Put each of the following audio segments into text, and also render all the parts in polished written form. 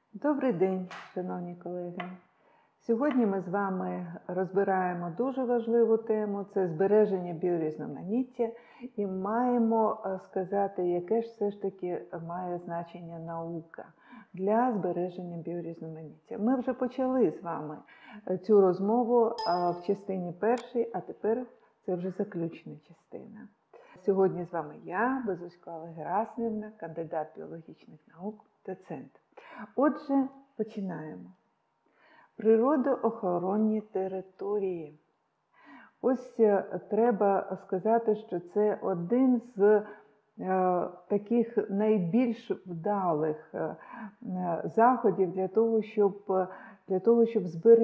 Добрий день, шановні колеги! Сьогодні ми з вами розбираємо дуже важливу тему – це збереження біорізноманіття, і маємо сказати, яке ж все ж таки має значення наука для збереження біорізноманіття. Ми вже почали з вами цю розмову в частині першій, а тепер це вже заключна частина. Сьогодні з вами я, Безуська Алла Герасимівна, кандидат біологічних наук, доцент. Отже, починаємо. Природоохоронні території. Ось треба сказати, що це один з таких найбільш вдалих заходів для того, щоб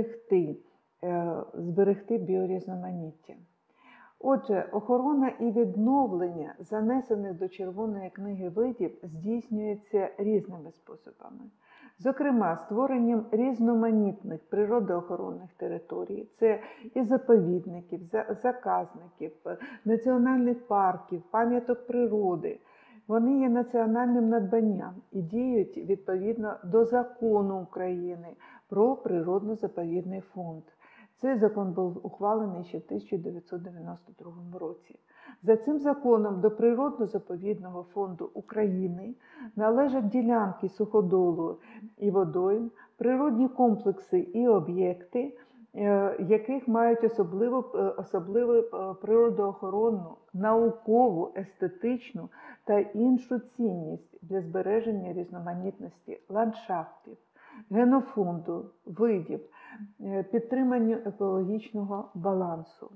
зберегти біорізноманіття. Отже, охорона і відновлення занесених до Червоної книги видів здійснюється різними способами. Зокрема, створенням різноманітних природоохоронних територій, це і заповідників, заказників, національних парків, пам'яток природи. Вони є національним надбанням і діють відповідно до закону України про природно-заповідний фонд. Цей закон був ухвалений ще в 1992 році. За цим законом до Природно-заповідного фонду України належать ділянки суходолу і водойм, природні комплекси і об'єкти, яких мають особливу природоохоронну, наукову, естетичну та іншу цінність для збереження різноманітності ландшафтів, генофонду, видів, підтримання екологічного балансу.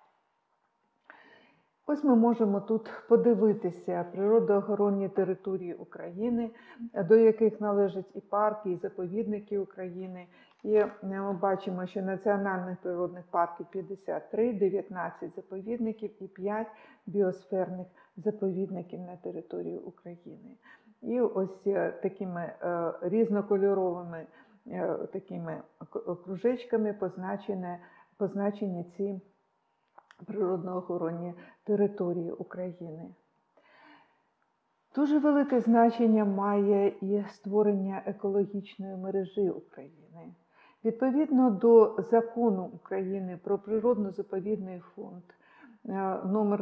Ось ми можемо тут подивитися природоохоронні території України, до яких належать і парки, і заповідники України. І ми бачимо, що національних природних парків 53, 19 заповідників і 5 біосферних заповідників на території України. І ось такими різнокольоровими такими кружечками позначені ці природоохоронні території України. Дуже велике значення має і створення екологічної мережі України. Відповідно до Закону України про природно-заповідний фонд номер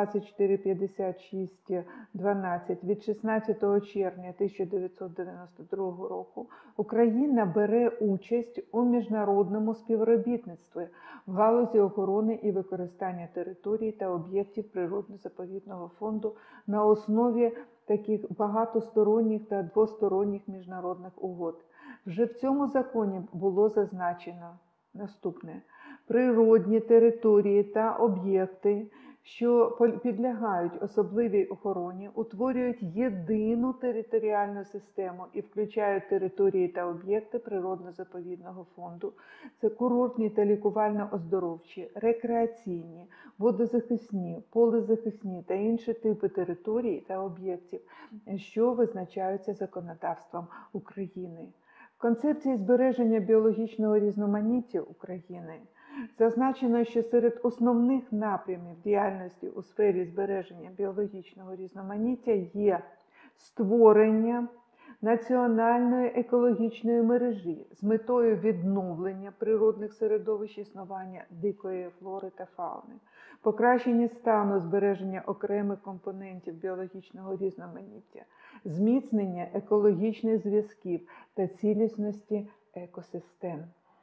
2456/12 від 16 червня 1992 року Україна бере участь у міжнародному співробітництві в галузі охорони і використання територій та об'єктів природно-заповідного фонду на основі таких багатосторонніх та двосторонніх міжнародних угод. Вже в цьому законі було зазначено наступне. Природні території та об'єкти, що підлягають особливій охороні, утворюють єдину територіальну систему і включають території та об'єкти природно-заповідного фонду. Це курортні та лікувально-оздоровчі, рекреаційні, водозахисні, полезахисні та інші типи територій та об'єктів, що визначаються законодавством України. В концепції збереження біологічного різноманіття України зазначено, що серед основних напрямів діяльності у сфері збереження біологічного різноманіття є створення національної екологічної мережі з метою відновлення природних середовищ існування дикої флори та фауни, покращення стану збереження окремих компонентів біологічного різноманіття, зміцнення екологічних зв'язків та цілісності екосистем.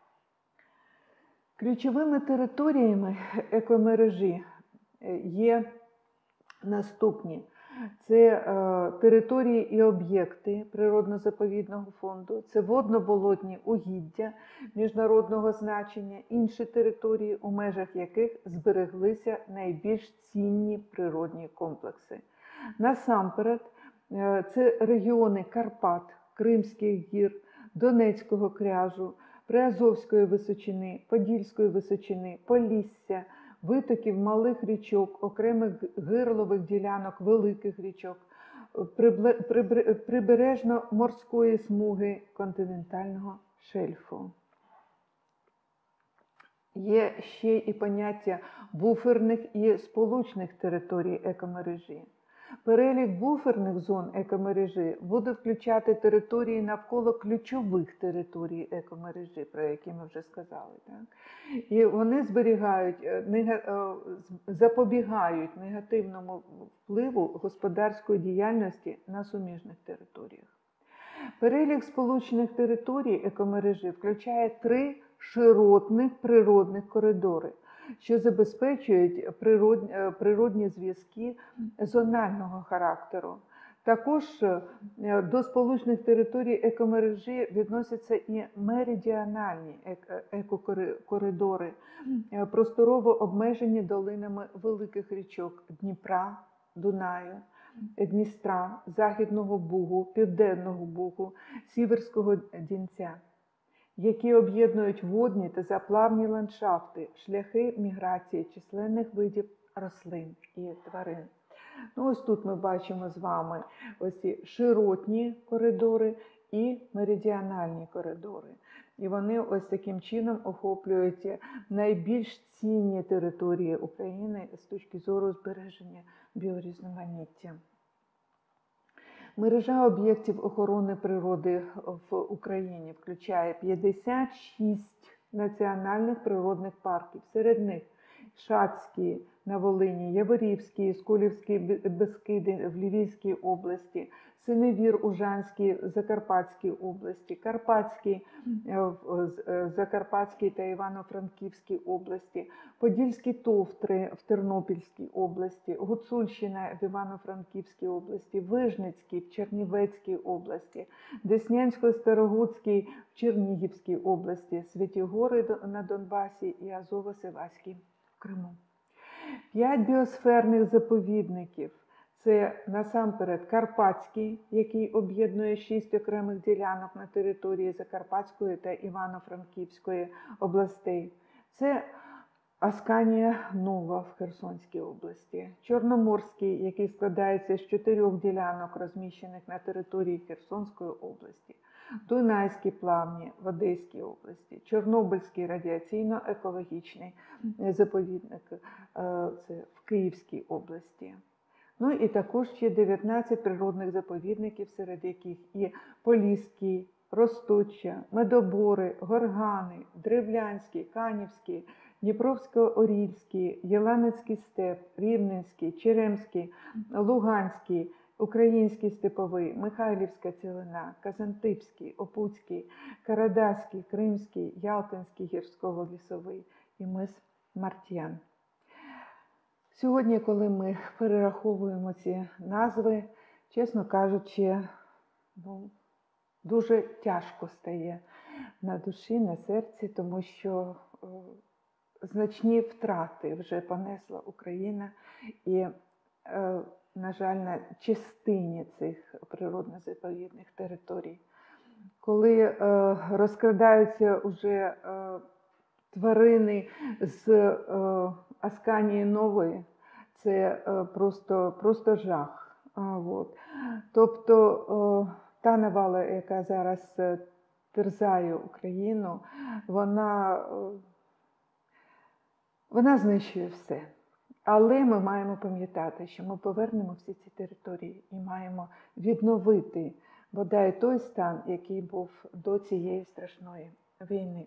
Ключовими територіями екомережі є наступні. Це території і об'єкти природно-заповідного фонду, це водно-болотні угіддя міжнародного значення, інші території, у межах яких збереглися найбільш цінні природні комплекси. Насамперед, це регіони Карпат, Кримських гір, Донецького кряжу, Приазовської височини, Подільської височини, Полісся, витоків малих річок, окремих гирлових ділянок великих річок, прибережно-морської смуги континентального шельфу. Є ще і поняття буферних і сполучних територій екомережі. Перелік буферних зон екомережі буде включати території навколо ключових територій екомережі, про які ми вже сказали. Так? І вони запобігають негативному впливу господарської діяльності на суміжних територіях. Перелік сполучених територій екомережі включає 3 широтних природних коридори, що забезпечують природні зв'язки зонального характеру. Також до сполучених територій екомережі відносяться і меридіональні екокоридори, просторово обмежені долинами великих річок Дніпра, Дунаю, Дністра, Західного Бугу, Південного Бугу, Сіверського Дінця, які об'єднують водні та заплавні ландшафти, шляхи міграції численних видів рослин і тварин. Ну, ось тут ми бачимо з вами ось ці широтні коридори і меридіональні коридори. І вони ось таким чином охоплюють найбільш цінні території України з точки зору збереження біорізноманіття. Мережа об'єктів охорони природи в Україні включає 56 національних природних парків. Серед них Шацький на Волині, Яворівський, Сколівський Бескиди в Львівській області, Синевір Ужанський в Закарпатській області, Карпатський в Закарпатській та Івано-Франківській області, Подільські Товтри в Тернопільській області, Гуцульщина в Івано-Франківській області, Вижницький в Чернівецькій області, Деснянсько-Старогуцький в Чернігівській області, Святі Гори на Донбасі і Азово-Сиваський в Криму. 5 біосферних заповідників. Це насамперед Карпатський, який об'єднує 6 окремих ділянок на території Закарпатської та Івано-Франківської областей. Це Асканія Нова в Херсонській області. Чорноморський, який складається з 4 ділянок, розміщених на території Херсонської області. Дунайські плавні в Одеській області. Чорнобильський радіаційно-екологічний заповідник це в Київській області. Ну і також ще 19 природних заповідників, серед яких і Поліський, Росточчя, Медобори, Горгани, Древлянський, Канівський, Дніпровсько-Орільський, Єланецький степ, Рівненський, Черемський, Луганський, Український степовий, Михайлівська цілина, Казантипський, Опуцький, Карадаський, Кримський, Ялтинський гірсько-лісовий і мис Март'ян. Сьогодні, коли ми перераховуємо ці назви, чесно кажучи, дуже тяжко стає на душі, на серці, тому що значні втрати вже понесла Україна і, на жаль, на частині цих природно-заповідних територій. Коли розкрадаються уже тварини з Асканії Нової, це просто жах. Тобто та навала, яка зараз терзає Україну, вона знищує все. Але ми маємо пам'ятати, що ми повернемо всі ці території і маємо відновити бодай той стан, який був до цієї страшної війни.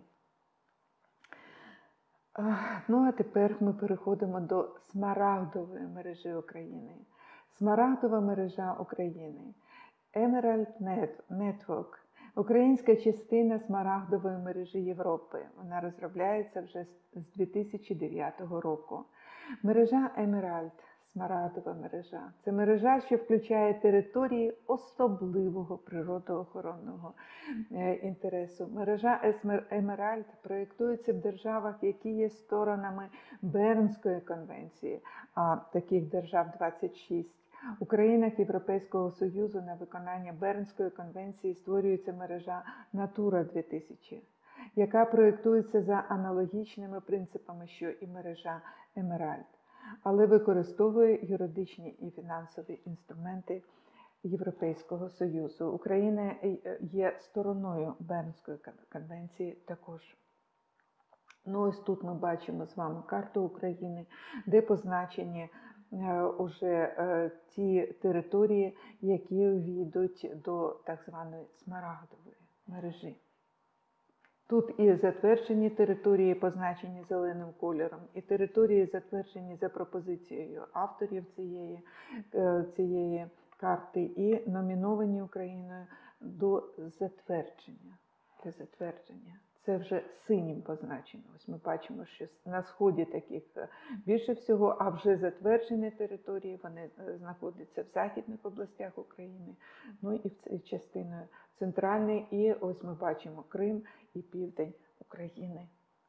Ну а тепер ми переходимо до Смарагдової мережі України. Смарагдова мережа України. Emerald Network. Українська частина Смарагдової мережі Європи. Вона розробляється вже з 2009 року. Мережа Emerald, Смарагдова мережа. Це мережа, що включає території особливого природоохоронного інтересу. Мережа Emerald проєктується в державах, які є сторонами Бернської конвенції, а таких держав 26. У країнах Європейського Союзу на виконання Бернської конвенції створюється мережа Natura 2000, яка проєктується за аналогічними принципами, що і мережа Emerald, але використовує юридичні і фінансові інструменти Європейського Союзу. Україна є стороною Бернської конвенції також. Ну ось тут ми бачимо з вами карту України, де позначені уже ті території, які увійдуть до так званої смарагдової мережі. Тут і затверджені території, позначені зеленим кольором, і території, затверджені за пропозицією авторів цієї карти, і номіновані Україною до затвердження. Для затвердження. Це вже синім позначено. Ось ми бачимо, що на сході таких більше всього, а вже затверджені території, вони знаходяться в західних областях України, ну і частиною центральної, і ось ми бачимо Крим і південь України.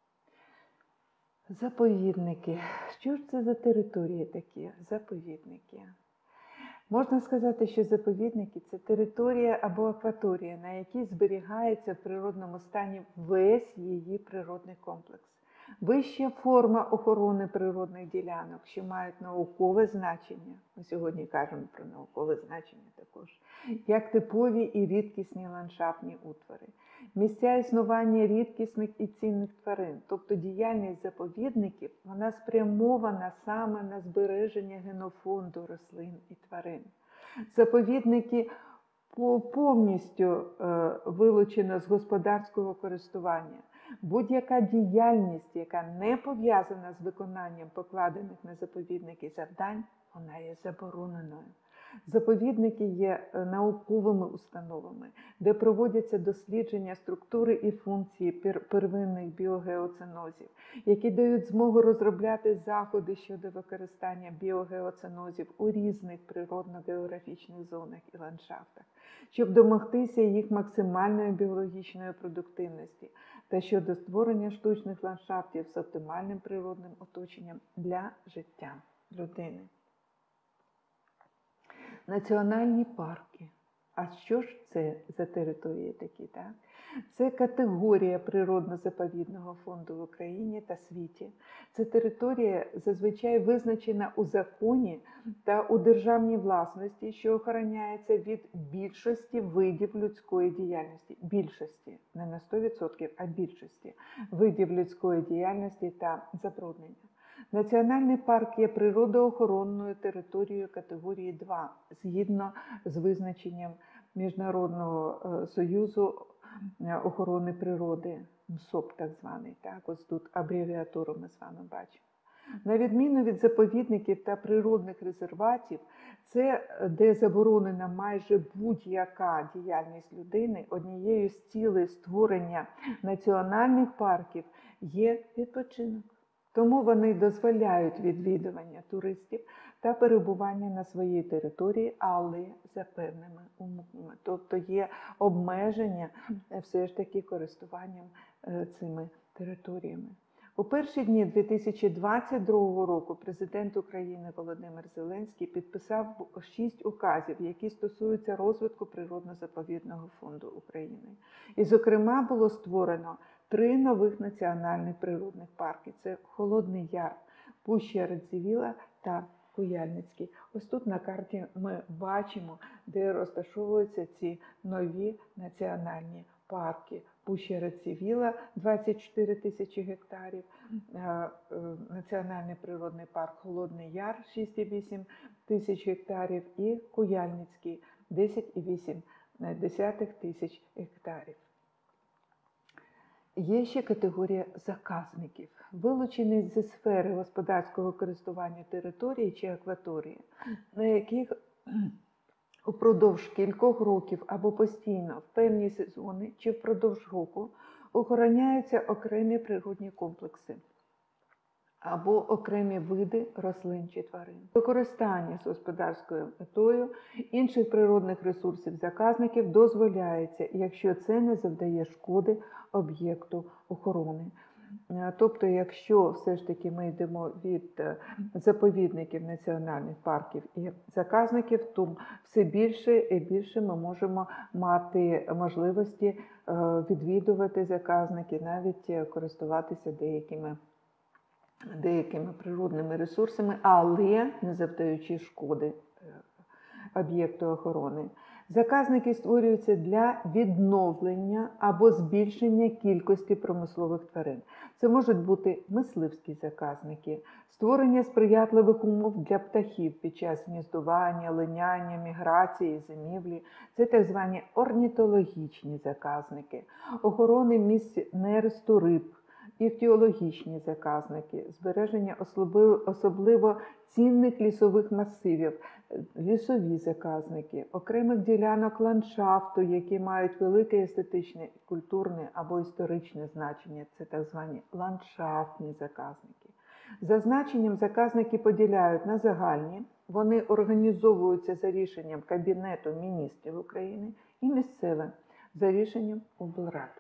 Заповідники. Що ж це за території такі? Заповідники. Можна сказати, що заповідники – це територія або акваторія, на якій зберігається в природному стані весь її природний комплекс. Вища форма охорони природних ділянок, що мають наукове значення, ми сьогодні кажемо про наукове значення також, як типові і рідкісні ландшафтні утвори. Місця існування рідкісних і цінних тварин, тобто діяльність заповідників, вона спрямована саме на збереження генофонду рослин і тварин. Заповідники повністю вилучено з господарського користування. Будь-яка діяльність, яка не пов'язана з виконанням покладених на заповідники завдань, вона є забороненою. Заповідники є науковими установами, де проводяться дослідження структури і функції первинних біогеоценозів, які дають змогу розробляти заходи щодо використання біогеоценозів у різних природно-географічних зонах і ландшафтах, щоб домогтися їх максимальної біологічної продуктивності та щодо створення штучних ландшафтів з оптимальним природним оточенням для життя людини. Національні парки. А що ж це за території такі, так? Це категорія природно-заповідного фонду в Україні та світі. Це територія зазвичай визначена у законі та у державній власності, що охороняється від більшості видів людської діяльності. Більшості, не на 100%, а більшості видів людської діяльності та забруднення. Національний парк є природоохоронною територією категорії 2, згідно з визначенням Міжнародного союзу охорони природи, МСОП так званий. Так? Ось тут абревіатуру ми з вами бачимо. На відміну від заповідників та природних резерватів, це, де заборонена майже будь-яка діяльність людини, однією з цілей створення національних парків є відпочинок. Тому вони дозволяють відвідування туристів та перебування на своїй території, але за певними умовами. Тобто є обмеження все ж таки користуванням цими територіями. У перші дні 2022 року президент України Володимир Зеленський підписав 6 указів, які стосуються розвитку природно-заповідного фонду України. І, зокрема, було створено 3 нових національних природних парки. Це Холодний Яр, Пуща Радзивіла та Куяльницький. Ось тут на карті ми бачимо, де розташовуються ці нові національні парки. Пуща Радзивіла – 24 тисячі гектарів, Національний природний парк Холодний Яр – 6,8 тисяч гектарів і Куяльницький – 10,8 тисяч гектарів. Є ще категорія заказників, вилучені зі сфери господарського користування території чи акваторії, на яких упродовж кількох років або постійно в певні сезони чи впродовж року охороняються окремі природні комплекси або окремі види рослин чи тварин. Використання з господарською метою інших природних ресурсів заказників дозволяється, якщо це не завдає шкоди об'єкту охорони. Тобто, якщо все ж таки ми йдемо від заповідників, національних парків і заказників, то все більше і більше ми можемо мати можливості відвідувати заказники, навіть користуватися деякими природними ресурсами, але не завдаючи шкоди об'єкту охорони. Заказники створюються для відновлення або збільшення кількості промислових тварин. Це можуть бути мисливські заказники, створення сприятливих умов для птахів під час гніздування, линяння, міграції, зимівлі. Це так звані орнітологічні заказники, охорони місць нересту риб, іхтіологічні заказники, збереження особливо цінних лісових масивів, лісові заказники, окремих ділянок ландшафту, які мають велике естетичне, культурне або історичне значення. Це так звані ландшафтні заказники. За значенням заказники поділяють на загальні, вони організовуються за рішенням Кабінету міністрів України, і місцеве за рішенням облрад.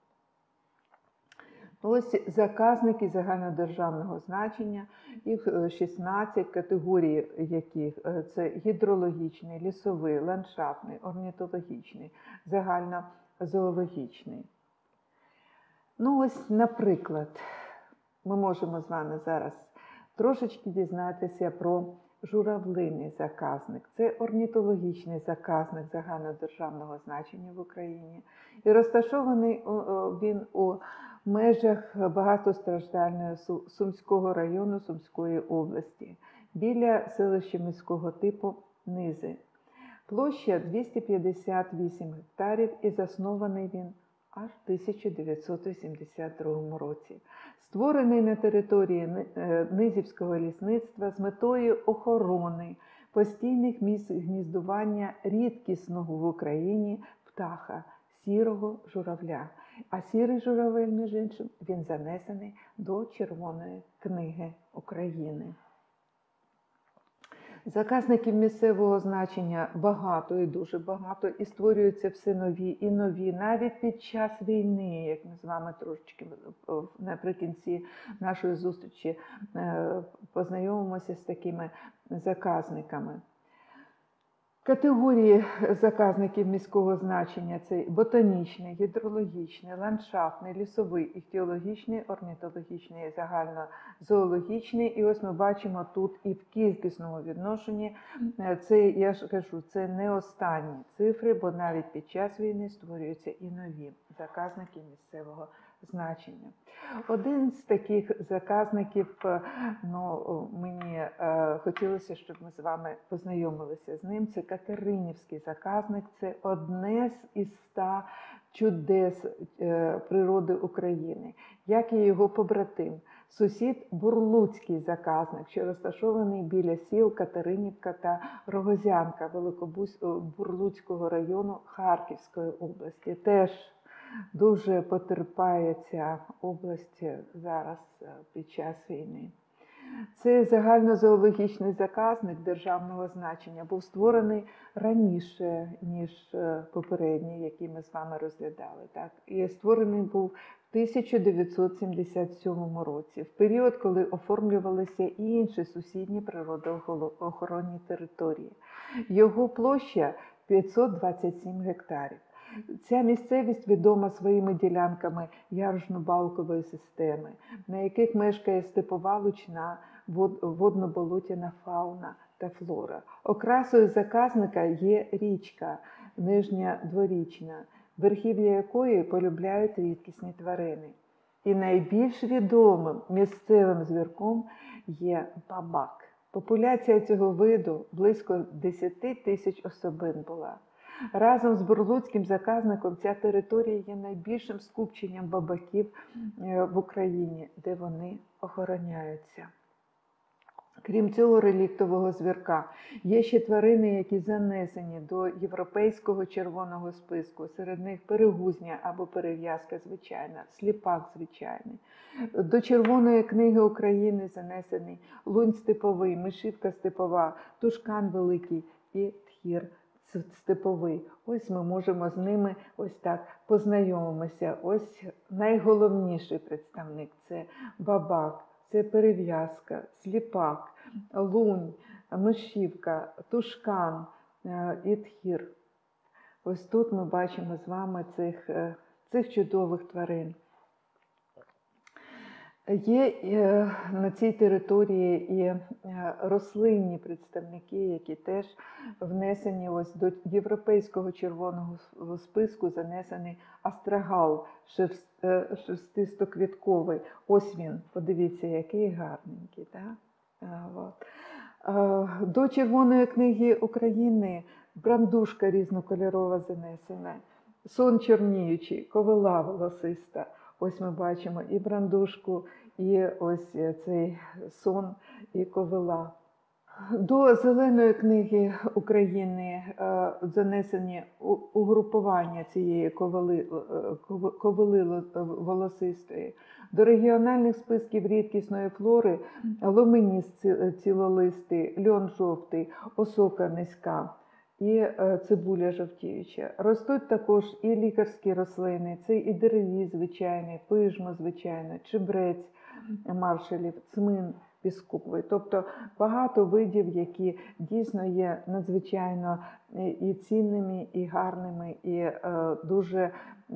Ось заказники загальнодержавного значення, їх 16 категорій, яких це гідрологічний, лісовий, ландшафтний, орнітологічний, загальнозоологічний. Ну ось, наприклад, ми можемо з вами зараз трошечки дізнатися про журавлиний заказник. Це орнітологічний заказник загальнодержавного значення в Україні. І розташований він у межах багатостраждального Сумського району Сумської області, біля селища міського типу Низи. Площа 258 гектарів і заснований він аж в 1982 році. Створений на території Низівського лісництва з метою охорони постійних місць гніздування рідкісного в Україні птаха – сірого журавля. А сірий журавель, між іншим, він занесений до Червоної книги України. Заказників місцевого значення багато і дуже багато, і створюються все нові і нові, навіть під час війни, як ми з вами трошечки наприкінці нашої зустрічі познайомимося з такими заказниками. Категорії заказників міського значення – це ботанічний, гідрологічний, ландшафтний, лісовий, іхтіологічний, орнітологічний, загальнозоологічний. І ось ми бачимо тут і в кількісному відношенні, це, я ж кажу, це не останні цифри, бо навіть під час війни створюються і нові заказники місцевого значення. Один з таких заказників, мені хотілося, щоб ми з вами познайомилися з ним, це Катеринівський заказник. Це одне із 100 чудес природи України, як і його побратим. Сусід Бурлуцький заказник, що розташований біля сіл Катеринівка та Рогозянка Великобурлуцького району Харківської області. Теж дуже потерпає ця область зараз під час війни. Цей загальнозоологічний заказник державного значення був створений раніше, ніж попередній, який ми з вами розглядали. Так? І створений був в 1977 році, в період, коли оформлювалися і інші сусідні природоохоронні території. Його площа 527 гектарів. Ця місцевість відома своїми ділянками яружно-балкової системи, на яких мешкає степова лучна, водно-болотяна фауна та флора. Окрасою заказника є річка Нижня Дворічна, верхів'я якої полюбляють рідкісні тварини. І найбільш відомим місцевим звірком є бабак. Популяція цього виду близько 10 тисяч особин була. Разом з Бурлуцьким заказником ця територія є найбільшим скупченням бабаків в Україні, де вони охороняються. Крім цього реліктового звірка, є ще тварини, які занесені до європейського червоного списку. Серед них перегузня або перев'язка звичайна, сліпак звичайний. До Червоної книги України занесений лунь степовий, мишівка степова, тушкан великий і тхір степовий. Ось ми можемо з ними ось так познайомимося. Ось найголовніший представник – це бабак, це перев'язка, сліпак, лунь, мишівка, тушкан і тхір. Ось тут ми бачимо з вами цих чудових тварин. Є на цій території і рослинні представники, які теж внесені ось до європейського червоного списку, занесений астрагал шерстисто-квітковий. Ось він, подивіться, який гарненький. Так? До Червоної книги України брандушка різнокольорова занесена, сон чорніючий, ковила волосиста. Ось ми бачимо і брандушку, і ось цей сон, і ковила. До Зеленої книги України занесені угрупування цієї ковили волосистої. До регіональних списків рідкісної флори ломиніс цілолистий, льон жовтий, осока низька і цибуля жовтіюча. Ростуть також і лікарські рослини, це і деревій звичайний, пижмо звичайно, чебрець маршалів, цмин пісковий. Тобто багато видів, які дійсно є надзвичайно і цінними, і гарними, і дуже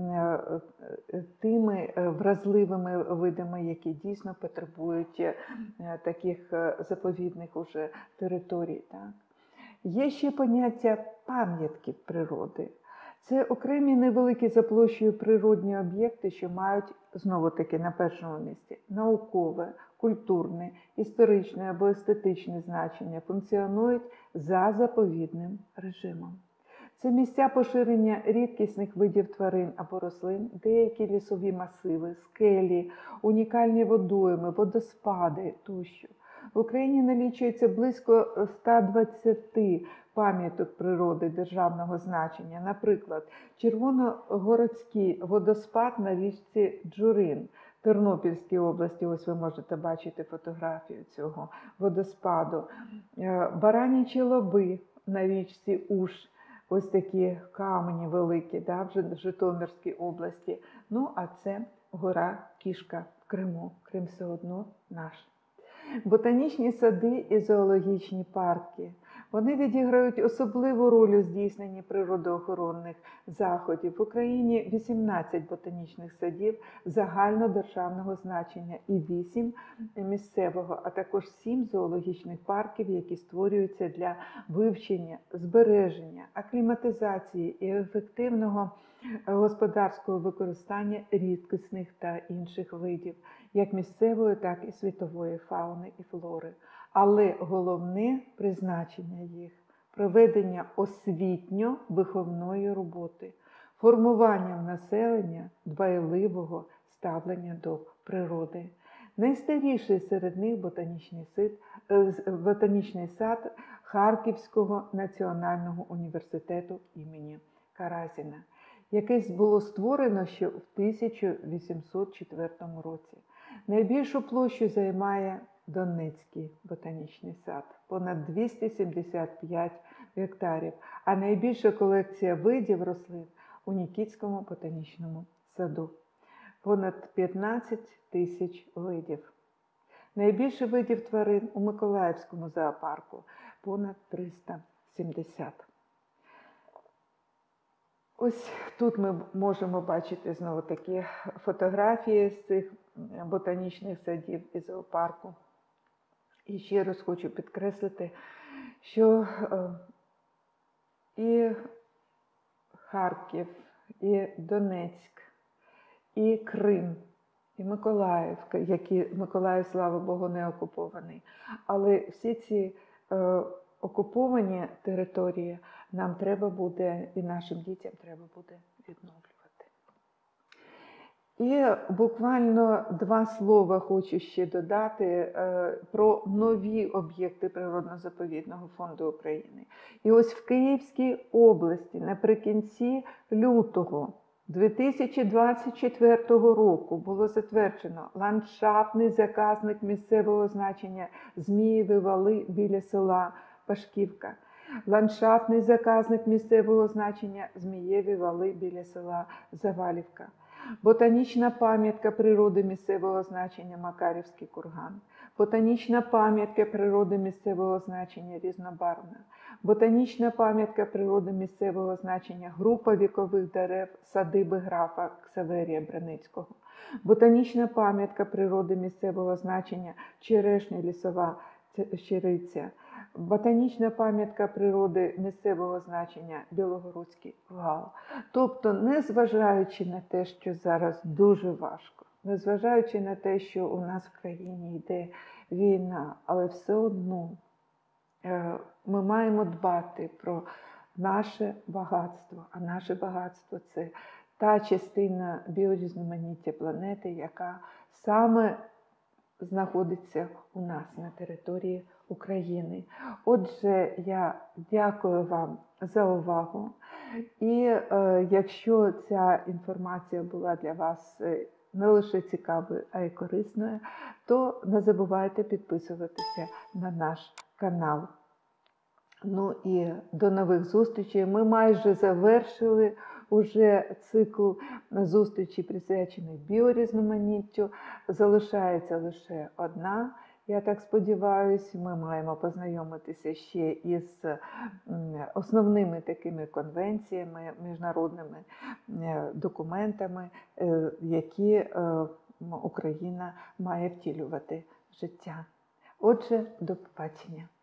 тими вразливими видами, які дійсно потребують таких заповідних уже територій. Так? Є ще поняття пам'ятків природи. Це окремі невеликі за площею природні об'єкти, що мають, знову-таки, на першому місці наукове, культурне, історичне або естетичне значення, функціонують за заповідним режимом. Це місця поширення рідкісних видів тварин або рослин, деякі лісові масиви, скелі, унікальні водойми, водоспади тощо. В Україні налічується близько 120 пам'яток природи державного значення. Наприклад, Червоногородський водоспад на річці Джурин в Тернопільській області. Ось ви можете бачити фотографію цього водоспаду. Баранячі лоби на річці Уж. Ось такі камені великі, да, в Житомирській області. Ну, а це гора Кішка в Криму. Крим все одно наш. Ботанічні сади і зоологічні парки. Вони відіграють особливу роль у здійсненні природоохоронних заходів. В Україні 18 ботанічних садів загальнодержавного значення і 8 місцевого, а також 7 зоологічних парків, які створюються для вивчення, збереження, акліматизації і ефективного господарського використання рідкісних та інших видів, як місцевої, так і світової фауни і флори. Але головне призначення їх – проведення освітньо-виховної роботи, формування в населення дбайливого ставлення до природи. Найстаріший серед них ботанічний сад Харківського національного університету імені Каразіна, який було створено ще в 1804 році. Найбільшу площу займає Донецький ботанічний сад – понад 275 гектарів, а найбільша колекція видів рослин у Нікітському ботанічному саду – понад 15 тисяч видів. Найбільше видів тварин у Миколаївському зоопарку – понад 370. Ось тут ми можемо бачити знову такі фотографії з цих ботанічних садів і зоопарку. І ще раз хочу підкреслити, що і Харків, і Донецьк, і Крим, і Миколаїв, Миколаїв, слава Богу, не окупований. Але всі ці окуповані території нам треба буде, і нашим дітям треба буде відновлювати. І буквально 2 слова хочу ще додати про нові об'єкти Природно-заповідного фонду України. І ось в Київській області наприкінці лютого 2024 року було затверджено ландшафтний заказник місцевого значення Змієві вали біля села Пашківка. Ландшафтний заказник місцевого значення Змієві вали біля села Завалівка. Ботанічна пам'ятка природи місцевого значення Макарівський курган. Ботанічна пам'ятка природи місцевого значення Різнобарвна. ботанічна пам'ятка природи місцевого значення, група вікових дерев, садиби графа Ксаверія Браницького, ботанічна пам'ятка природи місцевого значення, черешня лісова щириця, ботанічна пам'ятка природи місцевого значення, Білогородський вал. Тобто, незважаючи на те, що зараз дуже важко, незважаючи на те, що у нас в країні йде війна, але все одно ми маємо дбати про наше багатство, а наше багатство – це та частина біорізноманіття планети, яка саме знаходиться у нас на території України. Отже, я дякую вам за увагу. І якщо ця інформація була для вас не лише цікавою, а й корисною, то не забувайте підписуватися на наш канал. Ну і до нових зустрічей. Ми майже завершили уже цикл зустрічей, присвячених біорізноманіттю. Залишається лише одна. Я так сподіваюся, ми маємо познайомитися ще із основними такими конвенціями, міжнародними документами, які Україна має втілювати в життя. Отже, до побачення.